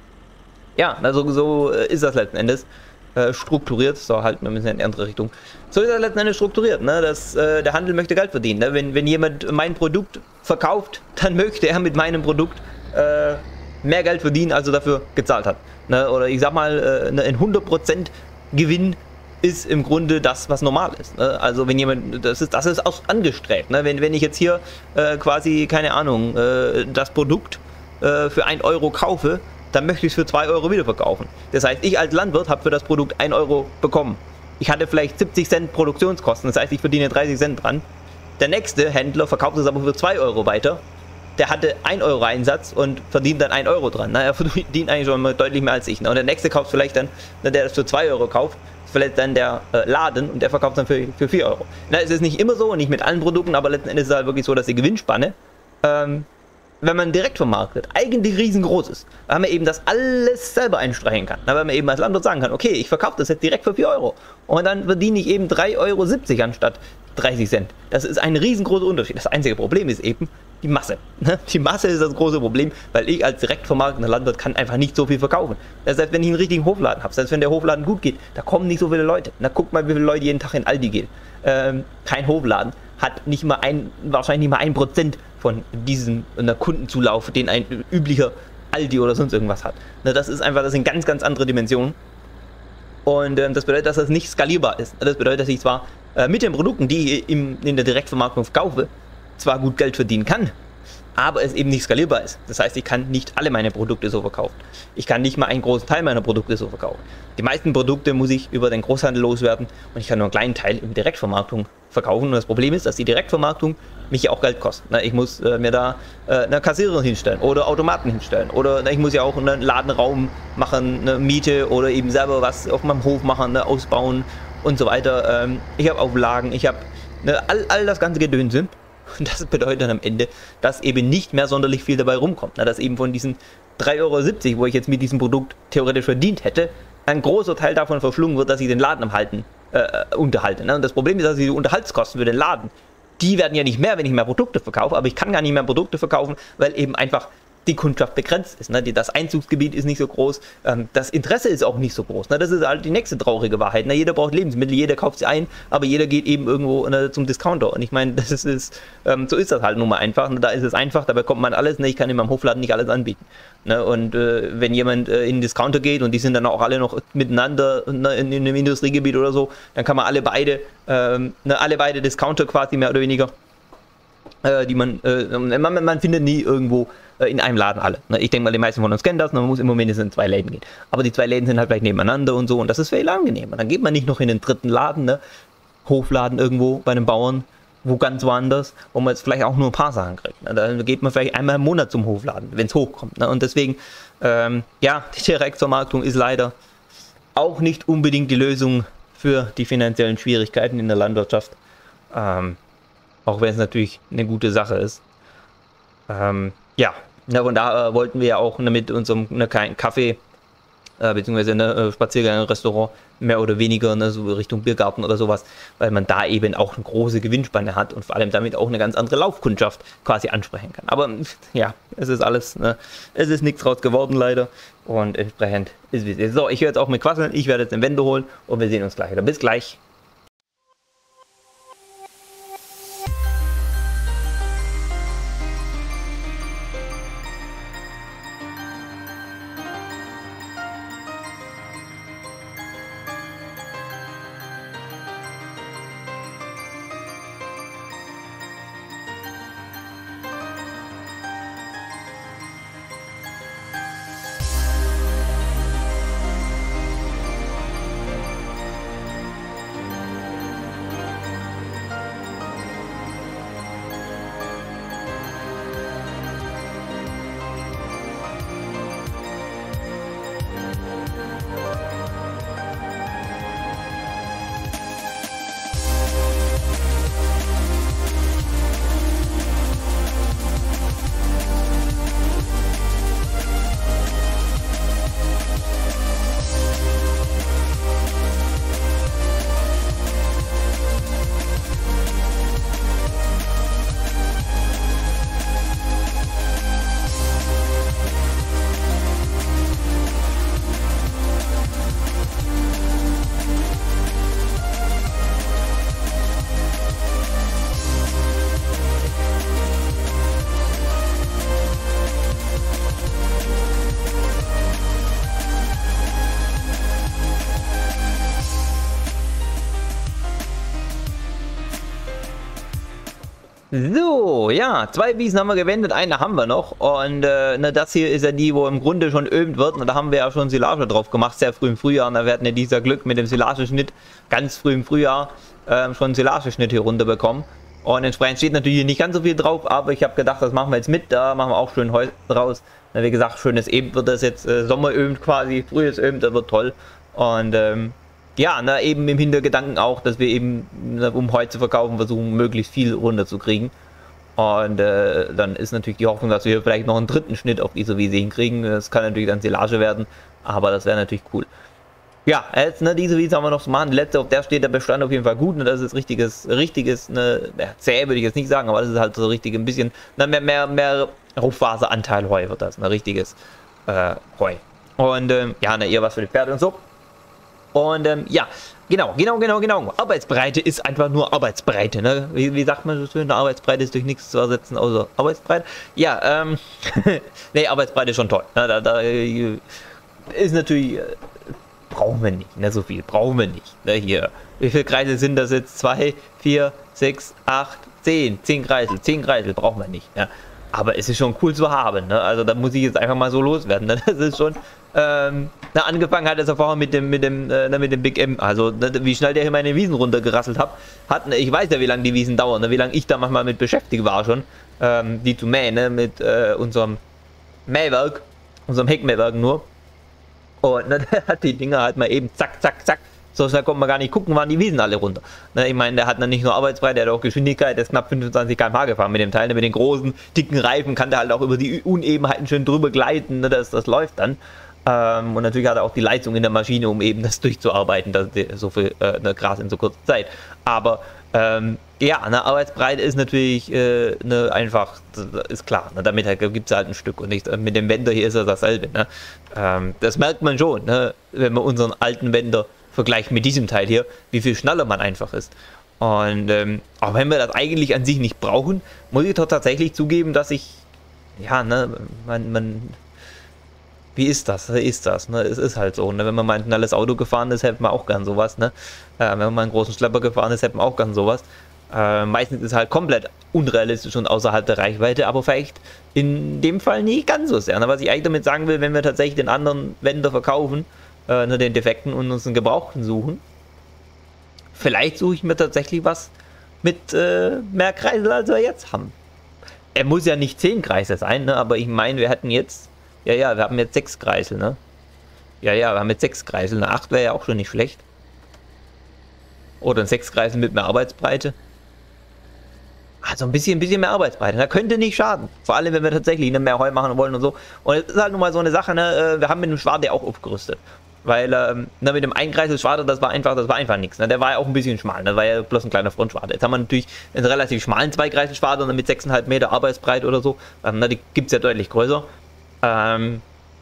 ja, also so ist das letzten Endes. Strukturiert, so halt wir müssen in eine andere Richtung. So ist er letzten Endes strukturiert, ne? Dass äh, der Handel möchte Geld verdienen. Ne? Wenn, wenn jemand mein Produkt verkauft, dann möchte er mit meinem Produkt äh, mehr Geld verdienen, als er dafür gezahlt hat. Ne? Oder ich sag mal, äh, ein hundert Prozent Gewinn ist im Grunde das, was normal ist. Ne? Also wenn jemand, das ist, das ist auch angestrebt. Ne? Wenn, wenn ich jetzt hier äh, quasi, keine Ahnung, äh, das Produkt äh, für ein Euro kaufe, dann möchte ich es für zwei Euro wieder verkaufen. Das heißt, ich als Landwirt habe für das Produkt ein Euro bekommen. Ich hatte vielleicht siebzig Cent Produktionskosten, das heißt, ich verdiene dreißig Cent dran. Der nächste Händler verkauft es aber für zwei Euro weiter. Der hatte ein Euro Einsatz und verdient dann ein Euro dran. Na, er verdient eigentlich schon mal deutlich mehr als ich. Und der nächste kauft vielleicht dann, der das für zwei Euro kauft, vielleicht dann der äh, Laden und der verkauft dann für, für vier Euro. Na, es ist nicht immer so und nicht mit allen Produkten, aber letzten Endes ist es halt wirklich so, dass die Gewinnspanne ähm, wenn man direkt vermarktet, eigentlich riesengroß ist, weil man eben das alles selber einstreichen kann. Weil man eben als Landwirt sagen kann, okay, ich verkaufe das jetzt direkt für vier Euro und dann verdiene ich eben drei Euro siebzig anstatt dreißig Cent. Das ist ein riesengroßer Unterschied. Das einzige Problem ist eben die Masse. Die Masse ist das große Problem, weil ich als direkt vermarktender Landwirt kann einfach nicht so viel verkaufen. Das heißt, wenn ich einen richtigen Hofladen habe, selbst wenn der Hofladen gut geht, da kommen nicht so viele Leute. Na, guck mal, wie viele Leute jeden Tag in Aldi gehen. Ähm, kein Hofladen hat nicht mal ein, wahrscheinlich nicht mal ein Prozent von diesem einer Kundenzulauf, den ein üblicher Aldi oder sonst irgendwas hat. Na, das ist einfach, das sind ganz, ganz andere Dimensionen. Und ähm, das bedeutet, dass das nicht skalierbar ist. Das bedeutet, dass ich zwar äh, mit den Produkten, die ich im, in der Direktvermarktung verkaufe, zwar gut Geld verdienen kann, aber es eben nicht skalierbar ist. Das heißt, ich kann nicht alle meine Produkte so verkaufen. Ich kann nicht mal einen großen Teil meiner Produkte so verkaufen. Die meisten Produkte muss ich über den Großhandel loswerden und ich kann nur einen kleinen Teil in Direktvermarktung verkaufen. Und das Problem ist, dass die Direktvermarktung mich ja auch Geld kostet. Ich muss äh, mir da äh, eine Kassiererin hinstellen oder Automaten hinstellen oder na, ich muss ja auch einen Ladenraum machen, eine Miete oder eben selber was auf meinem Hof machen, ne, ausbauen und so weiter. Ähm, ich habe Auflagen, ich habe ne, all, all das ganze Gedönse. Und das bedeutet dann am Ende, dass eben nicht mehr sonderlich viel dabei rumkommt. Na, dass eben von diesen drei Euro siebzig, wo ich jetzt mit diesem Produkt theoretisch verdient hätte, ein großer Teil davon verschlungen wird, dass ich den Laden am Halten äh, unterhalte. Ne? Und das Problem ist, dass die Unterhaltskosten für den Laden, die werden ja nicht mehr, wenn ich mehr Produkte verkaufe, aber ich kann gar nicht mehr Produkte verkaufen, weil eben einfach die Kundschaft begrenzt ist. Ne? Das Einzugsgebiet ist nicht so groß, ähm, das Interesse ist auch nicht so groß. Ne? Das ist halt die nächste traurige Wahrheit. Ne? Jeder braucht Lebensmittel, jeder kauft sie ein, aber jeder geht eben irgendwo ne, zum Discounter. Und ich meine, das ist, ist ähm, so ist das halt nun mal einfach. Ne? Da ist es einfach, da bekommt man alles. Ne? Ich kann in meinem Hofladen nicht alles anbieten. Ne? Und äh, wenn jemand äh, in den Discounter geht und die sind dann auch alle noch miteinander ne, in, in einem Industriegebiet oder so, dann kann man alle beide, ähm, ne, alle beide Discounter quasi mehr oder weniger, äh, die man, äh, man, man findet nie irgendwo in einem Laden alle. Ich denke mal, die meisten von uns kennen das, man muss immer mindestens in zwei Läden gehen. Aber die zwei Läden sind halt vielleicht nebeneinander und so und das ist viel angenehmer. Dann geht man nicht noch in den dritten Laden, ne? Hofladen irgendwo bei einem Bauern, wo ganz woanders, wo man jetzt vielleicht auch nur ein paar Sachen kriegt. Ne? Da geht man vielleicht einmal im Monat zum Hofladen, wenn es hochkommt. Ne? Und deswegen, ähm, ja, die Direktvermarktung ist leider auch nicht unbedingt die Lösung für die finanziellen Schwierigkeiten in der Landwirtschaft. Ähm, auch wenn es natürlich eine gute Sache ist. Ähm, ja, ja, von da äh, wollten wir ja auch ne, mit unserem ne, Kaffee äh, beziehungsweise ne, äh, Spaziergang im Restaurant mehr oder weniger ne, so Richtung Biergarten oder sowas, weil man da eben auch eine große Gewinnspanne hat und vor allem damit auch eine ganz andere Laufkundschaft quasi ansprechen kann. Aber ja, es ist alles, ne, es ist nichts draus geworden leider und entsprechend ist es wie es ist. So, ich höre jetzt auch mit Quasseln, ich werde jetzt den Wende holen und wir sehen uns gleich wieder. Bis gleich. So, ja, zwei Wiesen haben wir gewendet, eine haben wir noch. Und äh, ne, das hier ist ja die, wo im Grunde schon ömt wird. Und da haben wir ja schon Silage drauf gemacht, sehr früh im Frühjahr. Und da werden ja dieser Glück mit dem Silageschnitt ganz früh im Frühjahr äh, schon einen Silageschnitt hier runterbekommen. Und entsprechend steht natürlich hier nicht ganz so viel drauf, aber ich habe gedacht, das machen wir jetzt mit. Da machen wir auch schön Heu draus. Na, wie gesagt, schönes Eben wird das jetzt, äh, Sommerömt quasi, frühes Ömt, das wird toll. Und ähm, ja, na, eben im Hintergedanken auch, dass wir eben, na, um Heu zu verkaufen, versuchen, möglichst viel runterzukriegen. Und äh, dann ist natürlich die Hoffnung, dass wir hier vielleicht noch einen dritten Schnitt auf diese Wiese hinkriegen. Das kann natürlich dann Silage werden, aber das wäre natürlich cool. Ja, jetzt, ne, diese Wiese haben wir noch zu machen. Die letzte, auf der steht der Bestand auf jeden Fall gut. Ne, das ist richtiges, richtiges, ne, ja, zäh würde ich jetzt nicht sagen, aber das ist halt so richtig ein bisschen, ne, mehr, mehr, mehr Ruffaseranteil Heu wird das, ein ne, richtiges äh, Heu. Und ähm, ja, ne, eher was für die Pferde und so. Und ähm, ja, genau, genau, genau, genau. Arbeitsbreite ist einfach nur Arbeitsbreite, ne? Wie, wie sagt man so schön? Arbeitsbreite ist durch nichts zu ersetzen, außer Arbeitsbreite. Ja, ähm, ne, Arbeitsbreite ist schon toll. Ne? Da, da äh, ist natürlich, äh, brauchen wir nicht, ne? So viel brauchen wir nicht. Ne? Hier, wie viele Kreisel sind das jetzt? zwei, vier, sechs, acht, zehn. zehn Kreisel, zehn Kreisel brauchen wir nicht. Ja? Aber es ist schon cool zu haben, ne? Also da muss ich jetzt einfach mal so loswerden. Ne? Das ist schon, ähm, na, angefangen hat es ja vorher mit dem, mit dem, äh, mit dem Big M. Also ne, wie schnell der hier meine Wiesen runtergerasselt hat. hat ne, ich weiß ja, wie lange die Wiesen dauern, ne? Wie lange ich da manchmal mit beschäftigt war schon, ähm, die zu mähen, ne? Mit äh, unserem Mähwerk, unserem Heckmähwerk nur. Und ne, der hat die Dinger halt mal eben zack, zack, zack. So schnell konnte man gar nicht gucken, waren die Wiesen alle runter. Ne, ich meine, der hat dann nicht nur Arbeitsbreite, der hat auch Geschwindigkeit, der ist knapp fünfundzwanzig Kilometer pro Stunde gefahren mit dem Teil. Ne, mit den großen, dicken Reifen kann der halt auch über die Unebenheiten schön drüber gleiten, ne, das, das läuft dann. Ähm, und natürlich hat er auch die Leistung in der Maschine, um eben das durchzuarbeiten, dass die, so viel äh, ne, Gras in so kurzer Zeit. Aber ähm, ja, eine Arbeitsbreite ist natürlich äh, ne, einfach, ist klar, ne, damit halt, gibt es halt ein Stück und nicht, mit dem Wender hier ist er dasselbe. Ne? Ähm, das merkt man schon, ne, wenn man unseren alten Wender vergleicht mit diesem Teil hier, wie viel schneller man einfach ist. Und ähm, auch wenn wir das eigentlich an sich nicht brauchen, muss ich doch tatsächlich zugeben, dass ich, ja, ne, man, man wie ist das? Wie ist das? Ne? Es ist halt so. Ne? Wenn man mal ein schnelles Auto gefahren ist, hätte man auch gern sowas. Ne? Äh, wenn man mal einen großen Schlepper gefahren ist, hätte man auch gern sowas. Äh, meistens ist es halt komplett unrealistisch und außerhalb der Reichweite, aber vielleicht in dem Fall nicht ganz so sehr. Ne? Was ich eigentlich damit sagen will, wenn wir tatsächlich den anderen Wender verkaufen, äh, ne, den defekten und uns einen gebrauchten suchen, vielleicht suche ich mir tatsächlich was mit äh, mehr Kreisel, als wir jetzt haben. Er muss ja nicht zehn Kreisel sein, ne? Aber ich meine, wir hatten jetzt Ja, ja, wir haben jetzt sechs Kreisel, ne? Ja, ja, wir haben jetzt sechs Kreisel. Eine acht wäre ja auch schon nicht schlecht. Oder ein sechs Kreisel mit mehr Arbeitsbreite. Also ein bisschen, ein bisschen mehr Arbeitsbreite. Da könnte nicht schaden. Vor allem, wenn wir tatsächlich ne, mehr Heu machen wollen und so. Und es ist halt nun mal so eine Sache, ne? Wir haben mit dem Schwade auch aufgerüstet. Weil, ähm, na, mit dem Einkreisel-Schwade, das war einfach, das war einfach nichts. Ne? Der war ja auch ein bisschen schmal. Das war ja bloß ein kleiner Frontschwade. Jetzt haben wir natürlich einen relativ schmalen Zweikreisel-Schwade und mit sechs Komma fünf Meter Arbeitsbreite oder so. Ähm, na, die gibt es ja deutlich größer. Ähm,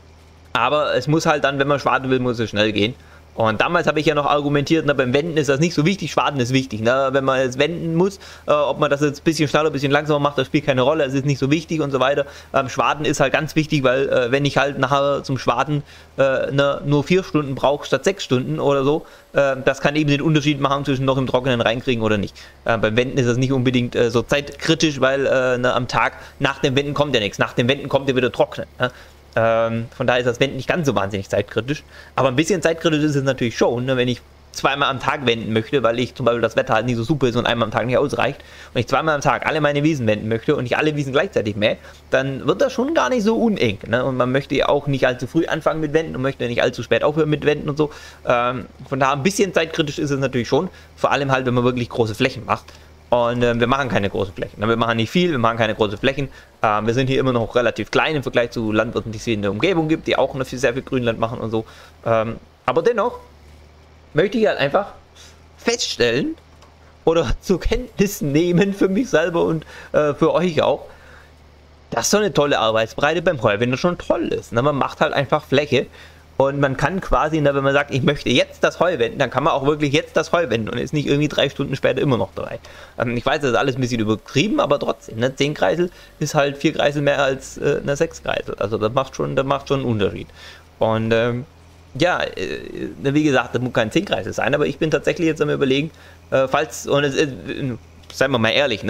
aber es muss halt dann, wenn man schwaden will, muss es schnell gehen. Und damals habe ich ja noch argumentiert, na, beim Wenden ist das nicht so wichtig, Schwaden ist wichtig. Ne? Wenn man es wenden muss, äh, ob man das jetzt ein bisschen schneller, ein bisschen langsamer macht, das spielt keine Rolle, es ist nicht so wichtig und so weiter. Ähm, Schwaden ist halt ganz wichtig, weil äh, wenn ich halt nachher zum Schwaden äh, ne, nur vier Stunden brauche statt sechs Stunden oder so, äh, das kann eben den Unterschied machen zwischen noch im Trockenen reinkriegen oder nicht. Äh, beim Wenden ist das nicht unbedingt äh, so zeitkritisch, weil äh, ne, am Tag nach dem Wenden kommt ja nichts. Nach dem Wenden kommt ja wieder trocknen. Ne? Ähm, von daher ist das Wenden nicht ganz so wahnsinnig zeitkritisch. Aber ein bisschen zeitkritisch ist es natürlich schon, ne, wenn ich zweimal am Tag wenden möchte, weil ich zum Beispiel das Wetter halt nicht so super ist und einmal am Tag nicht ausreicht und ich zweimal am Tag alle meine Wiesen wenden möchte und ich alle Wiesen gleichzeitig mähe, dann wird das schon gar nicht so uneng. Ne? Und man möchte ja auch nicht allzu früh anfangen mit Wenden und möchte nicht allzu spät aufhören mit Wenden und so. Ähm, von daher ein bisschen zeitkritisch ist es natürlich schon, vor allem halt, wenn man wirklich große Flächen macht. Und äh, wir machen keine großen Flächen. Wir machen nicht viel, wir machen keine großen Flächen. Äh, wir sind hier immer noch relativ klein im Vergleich zu Landwirten, die es hier in der Umgebung gibt, die auch noch viel, sehr viel Grünland machen und so. Ähm, aber dennoch möchte ich halt einfach feststellen oder zur Kenntnis nehmen für mich selber und äh, für euch auch, dass so eine tolle Arbeitsbreite beim Heuwender schon toll ist. Ne? Man macht halt einfach Fläche. Und man kann quasi, wenn man sagt, ich möchte jetzt das Heu wenden, dann kann man auch wirklich jetzt das Heu wenden und ist nicht irgendwie drei Stunden später immer noch dabei. Ähm, ich weiß, das ist alles ein bisschen übertrieben, aber trotzdem, ne? zehn Kreisel ist halt vier Kreisel mehr als äh, eine sechs Kreisel. Also das macht schon, das macht schon einen Unterschied. Und ähm, ja, äh, wie gesagt, das muss kein zehn Kreisel sein, aber ich bin tatsächlich jetzt am Überlegen, äh, falls, und es, äh, seien wir mal ehrlich, ne?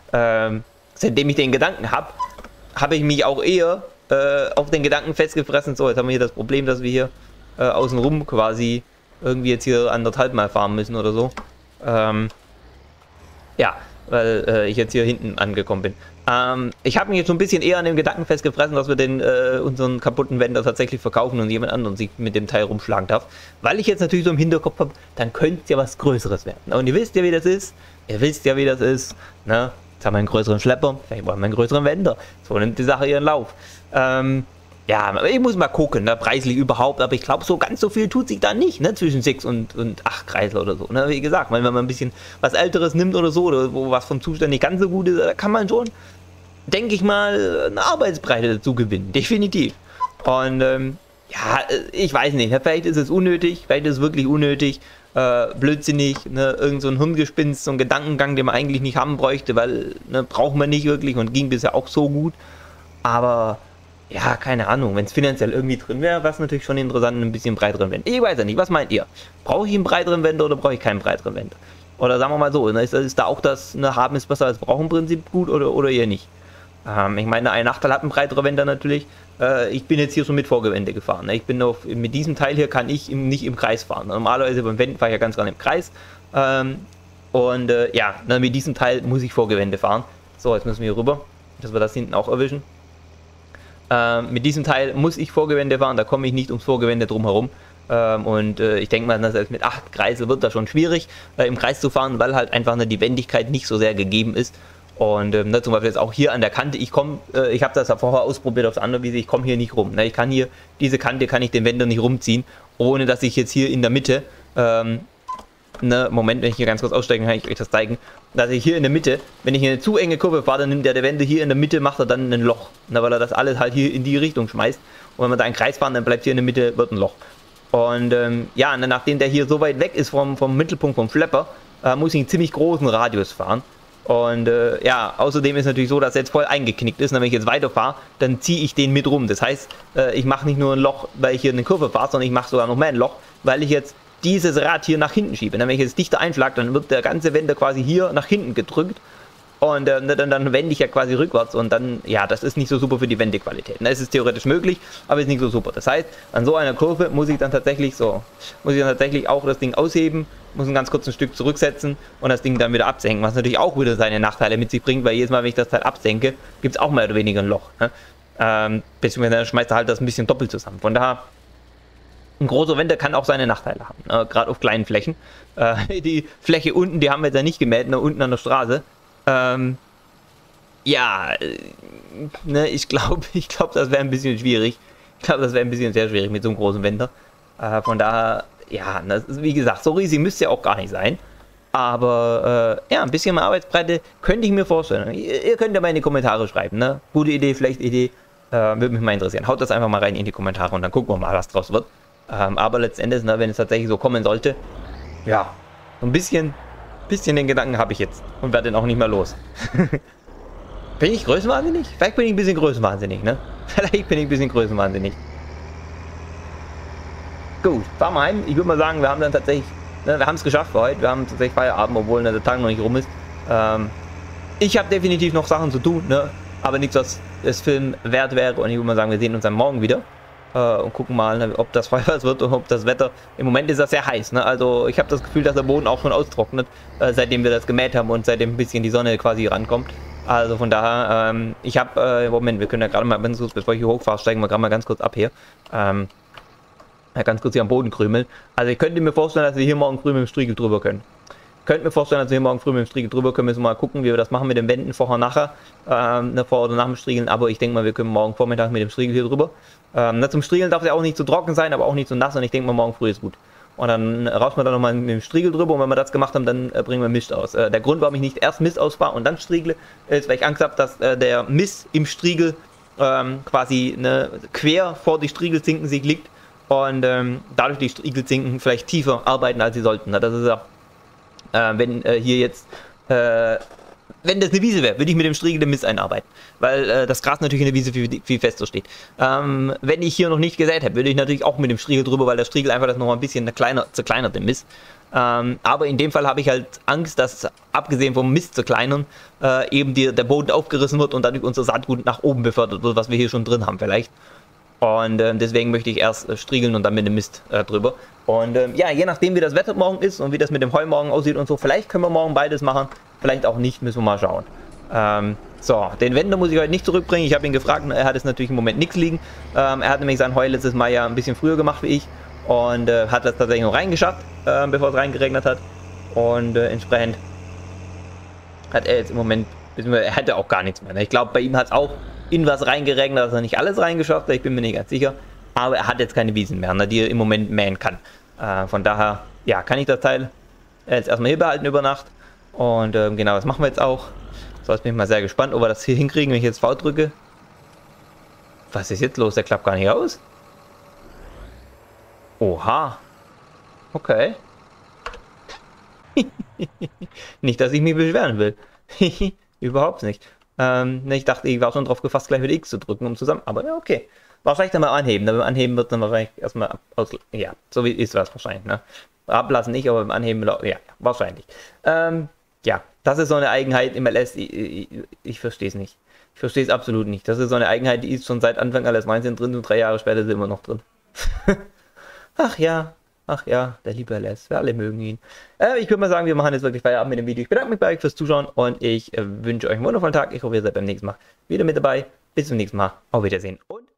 Ähm, seitdem ich den Gedanken habe, habe ich mich auch eher äh, auf den Gedanken festgefressen, so, jetzt haben wir hier das Problem, dass wir hier äh, außenrum quasi irgendwie jetzt hier anderthalb Mal fahren müssen oder so. Ähm, ja, weil äh, ich jetzt hier hinten angekommen bin. Ähm, ich habe mich jetzt so ein bisschen eher an dem Gedanken festgefressen, dass wir den äh, unseren kaputten Wender tatsächlich verkaufen und jemand anderen sich mit dem Teil rumschlagen darf. Weil ich jetzt natürlich so im Hinterkopf habe, dann könnte es ja was Größeres werden. Und ihr wisst ja, wie das ist. Ihr wisst ja, wie das ist. Ne? Jetzt haben wir einen größeren Schlepper, vielleicht wollen wir einen größeren Wender. So nimmt die Sache ihren Lauf. Ähm, ja, ich muss mal gucken, ne, preislich überhaupt, aber ich glaube, so ganz so viel tut sich da nicht, ne, zwischen sechs und, und acht Kreisel oder so. Ne? Wie gesagt, wenn man ein bisschen was Älteres nimmt oder so, oder wo was vom Zustand nicht ganz so gut ist, da kann man schon, denke ich mal, eine Arbeitsbreite dazu gewinnen, definitiv. Und ähm, ja, ich weiß nicht, vielleicht ist es unnötig, vielleicht ist es wirklich unnötig, äh, blödsinnig, ne, irgend so ein Hirngespinst, so ein Gedankengang, den man eigentlich nicht haben bräuchte, weil, ne, braucht man nicht wirklich und ging bisher auch so gut. Aber ja, keine Ahnung, wenn es finanziell irgendwie drin wäre, wäre es natürlich schon interessant, ein bisschen breiteren Wender. Ich weiß ja nicht, was meint ihr? Brauche ich einen breiteren Wender oder brauche ich keinen breiteren Wender? Oder sagen wir mal so, ne, ist, ist da auch das, ne, haben ist besser als brauchen Prinzip gut oder, oder eher nicht? Ähm, ich meine, ein Nachteil hat ein breiterer Wender natürlich. Äh, ich bin jetzt hier so mit Vorgewende gefahren. Ne? Ich bin auf, mit diesem Teil hier kann ich im, nicht im Kreis fahren. Normalerweise beim Wenden fahre ich ja ganz gerne im Kreis. Ähm, und äh, ja, ne, mit diesem Teil muss ich Vorgewende fahren. So, jetzt müssen wir hier rüber, dass wir das hinten auch erwischen. Ähm, mit diesem Teil muss ich Vorgewende fahren, da komme ich nicht ums Vorgewende drum herum. Ähm, und äh, ich denke mal, dass mit acht Kreise wird das schon schwierig, äh, im Kreis zu fahren, weil halt einfach ne, die Wendigkeit nicht so sehr gegeben ist. Und ähm, ne, zum Beispiel jetzt auch hier an der Kante, ich komme, äh, ich habe das ja vorher ausprobiert aufs andere Wiese, ich komme hier nicht rum. Ne? Ich kann hier, diese Kante kann ich den Wender nicht rumziehen, ohne dass ich jetzt hier in der Mitte, ähm, ne, Moment, wenn ich hier ganz kurz aussteigen kann, ich euch das zeigen, dass ich hier in der Mitte, wenn ich hier eine zu enge Kurve fahre, dann nimmt der, der Wender hier in der Mitte, macht er dann ein Loch, ne, weil er das alles halt hier in die Richtung schmeißt. Und wenn wir da einen Kreis fahren, dann bleibt hier in der Mitte, wird ein Loch. Und ähm, ja, ne, nachdem der hier so weit weg ist vom, vom Mittelpunkt vom Schlepper, äh, muss ich einen ziemlich großen Radius fahren. Und äh, ja, außerdem ist natürlich so, dass er jetzt voll eingeknickt ist. Und wenn ich jetzt weiterfahre, dann ziehe ich den mit rum. Das heißt, äh, ich mache nicht nur ein Loch, weil ich hier eine Kurve fahre, sondern ich mache sogar noch mehr ein Loch, weil ich jetzt dieses Rad hier nach hinten schiebe. Und wenn ich jetzt dichter einschlage, dann wird der ganze Wender quasi hier nach hinten gedrückt. Und äh, dann, dann wende ich ja quasi rückwärts. Und dann, ja, das ist nicht so super für die Wendequalität. Es ist theoretisch möglich, aber ist nicht so super. Das heißt, an so einer Kurve muss ich dann tatsächlich so, muss ich dann tatsächlich auch das Ding ausheben, muss ein ganz kurzes Stück zurücksetzen und das Ding dann wieder absenken, was natürlich auch wieder seine Nachteile mit sich bringt, weil jedes Mal, wenn ich das Teil absenke, gibt es auch mehr oder weniger ein Loch. Ne? Ähm, beziehungsweise dann schmeißt er halt das ein bisschen doppelt zusammen. Von daher, ein großer Wender kann auch seine Nachteile haben, ne? Gerade auf kleinen Flächen. Äh, die Fläche unten, die haben wir jetzt ja nicht gemäht, ne? Unten an der Straße. Ähm, ja, äh, ne? ich glaube, ich glaube, das wäre ein bisschen schwierig. Ich glaube, das wäre ein bisschen sehr schwierig mit so einem großen Wender. Äh, von daher, ja, das ist, wie gesagt, so riesig müsste ja auch gar nicht sein. Aber äh, ja, ein bisschen mehr Arbeitsbreite könnte ich mir vorstellen. Ihr, ihr könnt ja mal in die Kommentare schreiben, ne? Gute Idee, schlechte Idee, äh, würde mich mal interessieren. Haut das einfach mal rein in die Kommentare und dann gucken wir mal, was draus wird. Ähm, aber letztendlich, ne, wenn es tatsächlich so kommen sollte, ja, so ein bisschen, bisschen den Gedanken habe ich jetzt und werde den auch nicht mehr los. Bin ich größenwahnsinnig? Vielleicht bin ich ein bisschen größenwahnsinnig, ne? Vielleicht bin ich ein bisschen größenwahnsinnig. Gut, fahren wir heim. Ich würde mal sagen, wir haben dann tatsächlich, ne, wir haben es geschafft für heute. Wir haben tatsächlich Feierabend, obwohl ne, der Tag noch nicht rum ist. Ähm, ich habe definitiv noch Sachen zu tun, ne? Aber nichts, was das Film wert wäre. Und ich würde mal sagen, wir sehen uns dann morgen wieder. Äh, und gucken mal, ne, ob das Feuerwehr wird und ob das Wetter. Im Moment ist das sehr heiß. Ne? Also ich habe das Gefühl, dass der Boden auch schon austrocknet, äh, seitdem wir das gemäht haben und seitdem ein bisschen die Sonne quasi rankommt. Also von daher, ähm, ich habe, äh, Moment, wir können ja gerade mal ganz kurz, bevor ich hier hochfahre, steigen wir gerade mal ganz kurz ab hier. Ähm, ja, ganz kurz hier am Boden krümeln. Also ich könnte mir vorstellen, dass wir hier morgen früh mit dem Striegel drüber können. Ich könnte mir vorstellen, dass wir hier morgen früh mit dem Striegel drüber können. Müssen wir mal gucken, wie wir das machen mit den Wänden vorher, nachher. Ähm, ne, vor oder nach dem Striegeln. Aber ich denke mal, wir können morgen Vormittag mit dem Striegel hier drüber. Ähm, ne, zum Striegeln darf es ja auch nicht zu trocken sein, aber auch nicht zu nass. Und ich denke mal, morgen früh ist gut. Und dann rauschen wir dann nochmal mit dem Striegel drüber. Und wenn wir das gemacht haben, dann äh, bringen wir Mist aus. Äh, der Grund, warum ich nicht erst Mist ausfahre und dann striegle, ist, weil ich Angst habe, dass äh, der Mist im Striegel ähm, quasi ne, quer vor die Striegelzinken sich liegt. Und ähm, dadurch die Striegelzinken vielleicht tiefer arbeiten, als sie sollten. Das ist ja, äh, wenn äh, hier jetzt äh, wenn das eine Wiese wäre, würde ich mit dem Striegel den Mist einarbeiten. Weil äh, das Gras natürlich in der Wiese viel, viel fester steht. Ähm, wenn ich hier noch nicht gesät hätte, würde ich natürlich auch mit dem Striegel drüber, weil der Striegel einfach das noch ein bisschen kleiner, zerkleinert den Mist. Ähm, aber in dem Fall habe ich halt Angst, dass abgesehen vom Mist zerkleinern, äh, eben die, der Boden aufgerissen wird und dadurch unser Saatgut nach oben befördert wird, was wir hier schon drin haben vielleicht. Und äh, deswegen möchte ich erst äh, striegeln und dann mit dem Mist äh, drüber. Und äh, ja, je nachdem wie das Wetter morgen ist und wie das mit dem Heu morgen aussieht und so, vielleicht können wir morgen beides machen, vielleicht auch nicht, müssen wir mal schauen. Ähm, so, den Wender muss ich heute nicht zurückbringen, ich habe ihn gefragt, er hat es natürlich im Moment nichts liegen. Ähm, er hat nämlich sein Heu letztes Mal ja ein bisschen früher gemacht wie ich und äh, hat das tatsächlich noch reingeschafft, äh, bevor es reingeregnet hat. Und äh, entsprechend hat er jetzt im Moment, er hätte auch gar nichts mehr. Ne? Ich glaube, bei ihm hat es auch in was reingeregnet, dass er nicht alles reingeschafft hat, ich bin mir nicht ganz sicher. Aber er hat jetzt keine Wiesen mehr, ne, die er im Moment mähen kann. Äh, von daher, ja, kann ich das Teil jetzt erstmal hier behalten über Nacht. Und ähm, genau, das machen wir jetzt auch. So, jetzt bin ich mal sehr gespannt, ob wir das hier hinkriegen, wenn ich jetzt V drücke. Was ist jetzt los? Der klappt gar nicht aus. Oha. Okay. Nicht, dass ich mich beschweren will. Überhaupt nicht. Ähm, ich dachte, ich war schon drauf gefasst, gleich mit X zu drücken, um zusammen. Aber ja, okay. Wahrscheinlich dann mal anheben. Beim Anheben wird dann wahrscheinlich erstmal aus. Ja, so wie ist das wahrscheinlich. Ne? Ablassen nicht, aber beim Anheben, ja, wahrscheinlich. Ähm, ja, das ist so eine Eigenheit im L S. Ich, ich, ich verstehe es nicht. Ich verstehe es absolut nicht. Das ist so eine Eigenheit, die ist schon seit Anfang L S neunzehn drin und drei Jahre später sind wir noch drin. Ach ja. Ach ja, der liebe L S, wir alle mögen ihn. Äh, ich würde mal sagen, wir machen jetzt wirklich Feierabend mit dem Video. Ich bedanke mich bei euch fürs Zuschauen und ich äh, wünsche euch einen wundervollen Tag. Ich hoffe, ihr seid beim nächsten Mal wieder mit dabei. Bis zum nächsten Mal. Auf Wiedersehen und